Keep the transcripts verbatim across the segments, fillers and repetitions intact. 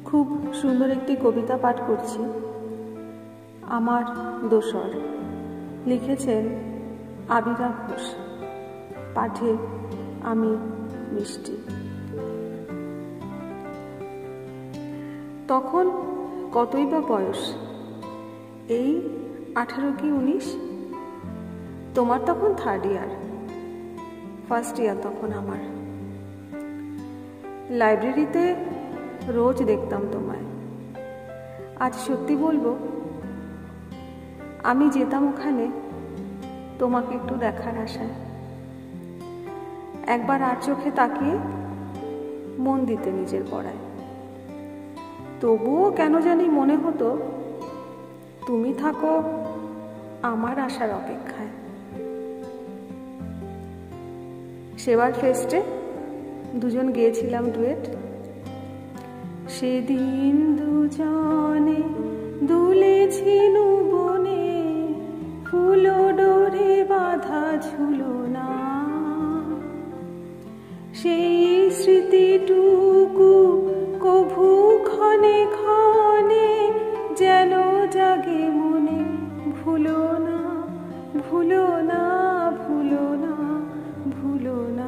খুব সুন্দর একটি কবিতা পাঠ করছি। আমার দোসর, লিখেছেন আবিরা ঘোষ, পাঠে আমি মিষ্টি। তখন কতই বা বয়স, এই আঠারো কি উনিশ। তোমার তখন থার্ড ইয়ার, ফার্স্ট ইয়ার তখন আমার। লাইব্রেরিতে রোজ দেখতাম তোমায়। আজ সত্যি বলবো, আমি যেতাম ওখানে তোমাকে একটু দেখার আশায়, একবার আর চোখে তাকিয়ে মন দিতে নিজের পড়ায়। তবুও কেন জানি মনে হতো তুমি থাকো আমার আশার অপেক্ষায়। সেবার ফেস্টে দুজন গেয়েছিলাম ডুয়েট। সেদিন দুজনে দুলেছি বনে, ফুলো ডোরে বাঁধা ঝুলনা। সেই স্মৃতিটুকু কভু ক্ষণে ক্ষণে যেন জাগে মনে। ভুলো না, ভুলো না, ভুলো না, ভুলো না।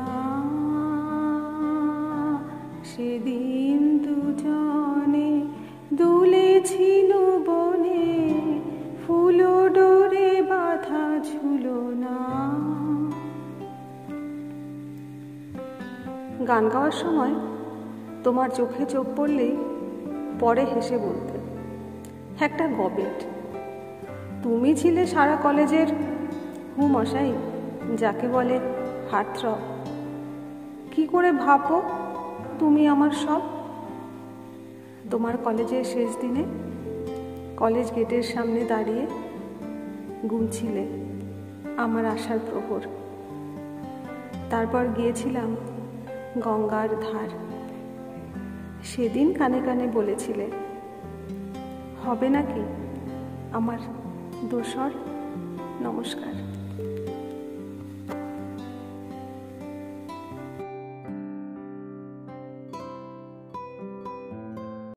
সেদিন দুজনে দুলেছি বনে, ফুলো ডোরে বাঁধা ঝুলনা। গান গাওয়ার সময় তোমার চোখে চোখ পড়লেই পরে হেসে বলতে, একটা গবেট। তুমি ছিলে সারা কলেজের হু মশাই, যাকে বলে হার্টথ্রব। কি করে ভাবো তুমি আমার সব। তোমার কলেজের শেষ দিনে কলেজ গেটের সামনে দাঁড়িয়ে গুনছিলে আমার আশার প্রহর। তারপর গিয়েছিলাম গঙ্গার ধার। সেদিন কানে কানে বলেছিলে, হবে নাকি আমার দোসর। নমস্কার।